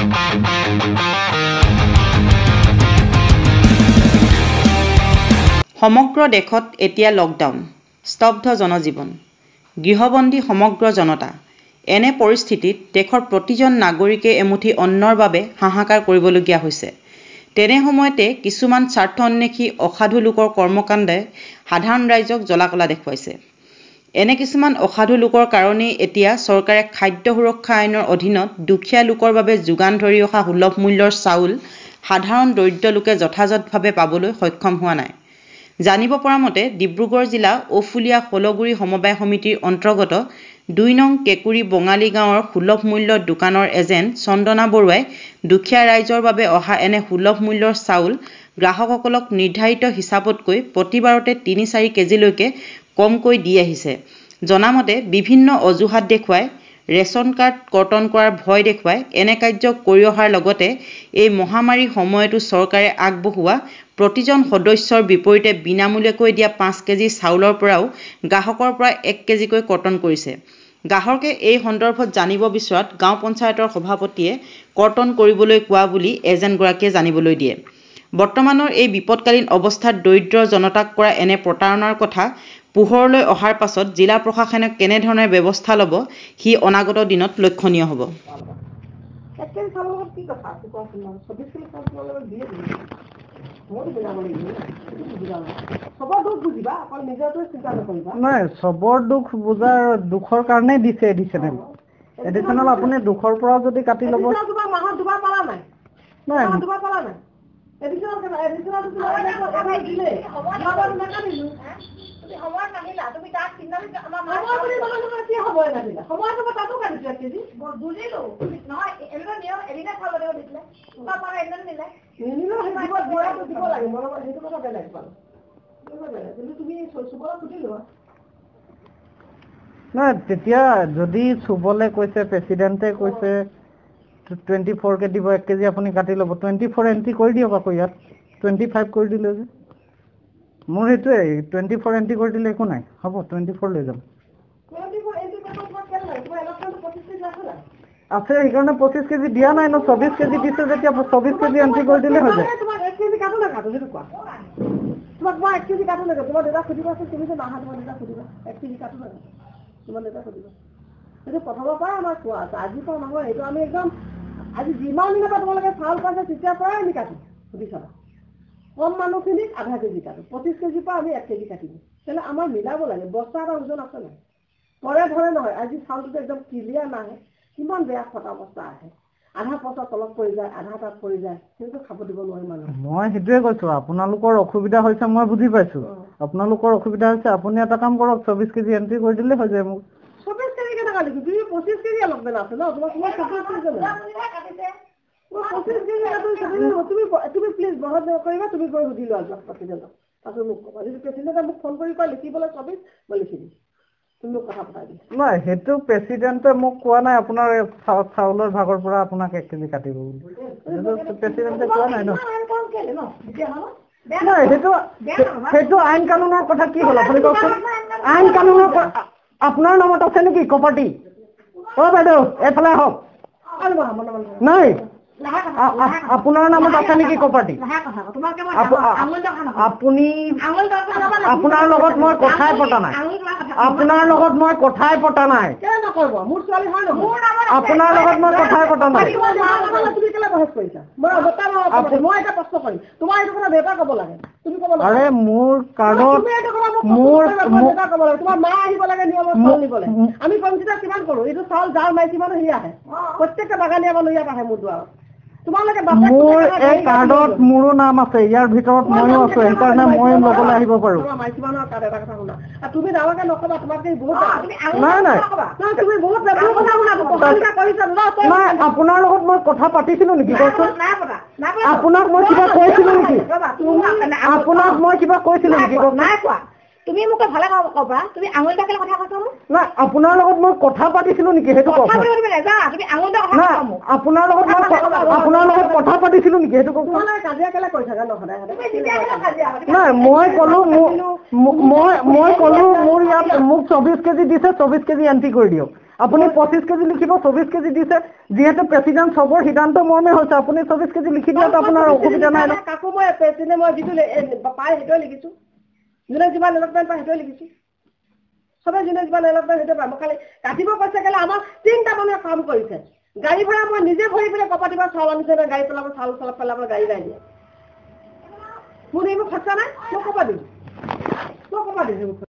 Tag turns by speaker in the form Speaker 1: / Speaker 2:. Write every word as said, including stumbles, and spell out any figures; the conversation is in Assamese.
Speaker 1: সমগ্ৰ দেশত এতিয়া লকডাউন, স্তব্ধ জনজীৱন, গৃহবন্দী সমগ্ৰ জনতা। এনে পৰিস্থিতিত দেশৰ প্ৰতিজন নাগৰিকে এমুঠি অন্নৰ বাবে হাহাকাৰ কৰিবলগীয়া হৈছে। তেনে সময়তে কিছুমান স্বাৰ্থ অন্বেষী অসাধু লোকৰ কৰ্মকাণ্ডে সাধাৰণ ৰাইজক জ্বলাকলা দেখুৱাইছে। এনে কিছুমান অসাধু লোকৰ কাৰণেই এতিয়া চৰকাৰে খাদ্য সুৰক্ষা আইনৰ অধীনত দুখীয়া লোকৰ বাবে যোগান ধৰি অহা সুলভ মূল্যৰ চাউল সাধাৰণ দৰিদ্ৰ লোকে যথাযথভাৱে পাবলৈ সক্ষম হোৱা নাই। জানিব পৰা মতে ডিব্ৰুগড় জিলা ঔফুলীয়া ষোলগুৰি সমবায় সমিতিৰ অন্তৰ্গত দুই নং কেকুৰি বঙালী গাঁৱৰ সুলভ মূল্যৰ দোকানৰ এজেণ্ট চন্দনা বৰুৱাই দুখীয়া ৰাইজৰ বাবে অহা এনে সুলভ মূল্যৰ চাউল গ্ৰাহকসকলক নিৰ্ধাৰিত হিচাপতকৈ প্ৰতিবাৰতে তিনি চাৰি কেজিলৈকে কমকৈ দি আহিছে। জনামতে বিভিন্ন অজুহাত দেখুৱাই ৰেচন কাৰ্ড কৰ্তন কৰাৰ ভয় দেখুৱাই এনে কাৰ্য কৰি অহাৰ লগতে এই মহামাৰীৰ সময়তো চৰকাৰে আগবঢ়োৱা প্ৰতিজন সদস্যৰ বিপৰীতে বিনামূলীয়াকৈ দিয়া পাঁচ কেজি চাউলৰ পৰাও গ্ৰাহকৰ পৰা এক কেজিকৈ কৰ্তন কৰিছে। গ্ৰাহকে এই সন্দৰ্ভত জানিব বিচৰাত গাঁও পঞ্চায়তৰ সভাপতিয়ে কৰ্তন কৰিবলৈ কোৱা বুলি এজেণ্টগৰাকীয়ে জানিবলৈ দিয়ে। বৰ্তমানৰ এই বিপদকালীন অৱস্থাত দৰিদ্ৰ জনতাক কৰা এনে প্ৰতাৰণাৰ কথা পোহৰলৈ অহাৰ পাছত জিলা প্ৰশাসনে কেনেধৰণে ব্যৱস্থা ল'ব সি অনাগত দিনত লক্ষণীয় হ'ব।
Speaker 2: নাই চবৰ দুখ বুজাৰ দুখৰ কাৰণেই দিছে এডিচনেল এডিচনেল আপুনি দুখৰ পৰা যদি কাটি ল'ব নাই তেতিয়া যদি চুবলৈ কৈছে প্ৰেচিডেণ্টে কৈছে টুৱেণ্টি ফ'ৰকে দিব এক কেজি আপুনি কাটি ল'ব টুৱেণ্টি ফ'ৰ এণ্ট্ৰি কৰি দিয়ক আকৌ ইয়াত টুৱেণ্টি ফাইভ কৰি দিলে যে মোৰ সেইটোৱে টুৱেণ্টি ফ'ৰ এণ্ট্ৰি কৰি দিলে একো নাই হ'ব টুৱেণ্টি ফ'ৰ লৈ যাম আছে সেইকাৰণে পঁচিছ কেজি দিয়া নাই ন চৌবিছ কেজি দিছে যেতিয়া চৌবিছ কেজি এণ্ট্ৰি কৰি দিলে হৈ যায় তোমাক মই এক কেজি কাটো লাগে তোমাৰ দেউতা সুধিবাচোন তুমি যে নাহা তোমাৰ দেউতা সুধিবা এক কেজি কাটো লাগে তোমাৰ দেউতা সুধিবা সেইটো প্ৰথমৰ পৰাই আমাৰ কোৱা আছে আজিৰ পৰা নহয় এইটো আমি একদম আজি যিমান দিনৰ পৰা তোমালোকে চাউল পাইছে তেতিয়াৰ পৰাই আমি কাটো সুধি চাবা কম মানুহখিনিক আধা কেজি কাটো পঁচিছ কেজিৰ পৰা আমি এক কেজি কাটিম তেতিয়াহ'লে আমাৰ মিলাব লাগে বস্তা এটা ওজন আছে নাই পৰে ধৰে নহয় আজি চাউলটো একদম ক্লিয়াৰ নাহে কিমান বেয়া ফটা বস্তা আহে আধা পইচা তলত পৰি যায় আধা তাত পৰি যায় সেইটো খাব দিব নোৱাৰি মানুহ মই সেইটোৱে কৈছোঁ আপোনালোকৰ অসুবিধা হৈছে মই বুজি পাইছোঁ আপোনালোকৰ অসুবিধা হৈছে আপুনি এটা কাম কৰক চৌবিছ কেজি এণ্ট্ৰি কৰি দিলে হৈ যায় মোক চৌবিছ কেজি কেনেকুৱা লিখি তুমি পঁচিছ কেজি অলপ বেলা আছে ন তোমাক মই চৌবিছ কেজি পঁচিছ কেজি তুমি তুমি প্লিজ বহত নকৰিবা তুমি গৈ সুধি লোৱা যোৱা প্ৰেচিডেণ্টক তাৰপিছত মোক ক'বা যদি প্ৰেচিডেণ্টে মোক ফোন কৰি কয় লিখিবলৈ চৌবিছ মই লিখি দিম নাই সেইটো প্ৰেচিডেণ্টে মোক কোৱা নাই আপোনাৰ চাউলৰ ভাগৰ পৰা আপোনাক এক কেজি কাটিব বুলি প্ৰেচিডেণ্টে কোৱা নাই ন নাই সেইটো সেইটো আইন কানুনৰ কথা কি হ'ল আপুনি কওকচোন আইন কানুনৰ আপোনাৰ নামত আছে নেকি কপাৰ্টি অ বাইদেউ এইফালে আহক নাই আপোনাৰ নামত আছে নেকি কপাৰ্টি আপুনি আপোনাৰ লগত মই কথাই পতা নাই আপোনাৰ লগত মই কথাই পতা নাই আপোনাৰ লগত মই কথাই পতা নাই আৰে মোৰ কাৰ্ডত মোৰ আমি কম্পিউটাৰ কিমান কৰো এইটো চাউল যাৰ মাইকী মানুহ সি আহে প্ৰত্যেকটা বাগানীয়া মানুহ ইয়াত আহে মোৰ দুৱাৰত মোৰ এই কাৰ্ডত মোৰো নাম আছে ইয়াৰ ভিতৰত ময়ো আছো সেইকাৰণে মই ল'বলৈ আহিব পাৰো নাই নাই আপোনাৰ লগত মই কথা পাতিছিলো নেকি কওকচোন আপোনাক মই কিবা কৈছিলো নেকি আপোনাক মই কিবা কৈছিলো নেকি কওক তুমি মোক ভালে কবা তুমি আঙুল দাখলে কথা কৈছা না আপোনাৰ লগত মই কথা পাতিছিলো নেকি সেইটো কওক কথা পাতিব না তুমি আঙুল দাখলে কথা কম আপোনাৰ লগত মই আপোনাৰ লগত কথা পাতিছিলো নেকি সেইটো কওক না কাজিয়া কেলা কৈছা জানো সদায় তুমি যেতিয়া কেলা কাজিয়া না মই কলো মই মই কলো মোৰ ইয়াত মোক চৌবিছ কেজি দিছে চৌবিছ কেজি এন্ট্ৰি কৰি দিও
Speaker 3: আপুনি পঁচিছ কেজি লিখিব, চৌবিছ কেজি দিছে, যিহেতু প্ৰেচিডেণ্ট চবৰ সিদ্ধান্ত মৰ্মে হৈছে, আপুনি চৌবিছ কেজি লিখি দিয়াটো আপোনাৰ অসুবিধা নাই।
Speaker 2: কাকো মই প্ৰেচিডেণ্ট মই যিটো পাই সেইটোৱে লিখিছোঁ, যোনে যিমান এলটমেণ্ট পায় সেইটোৱে লিখিছোঁ, চবে যোনে যিমান এলটমেণ্ট সেইটোৱে পায়। মই খালি কাটিব কৈছে কেলে আমাৰ তিনিটা মানুহে কাম কৰিছে, গাড়ী ভাড়া মই নিজে ভৰি পেলাই কপাতিৰ পৰা চাউল আনিছে, গাড়ী পেলাব চাউল চাউল পেলাব গাড়ী গাড়ী দিয়ে, মোৰ এইবোৰ খৰচা নাই, মই ক'ৰপৰা দিম, মই ক'ৰপৰা দিম।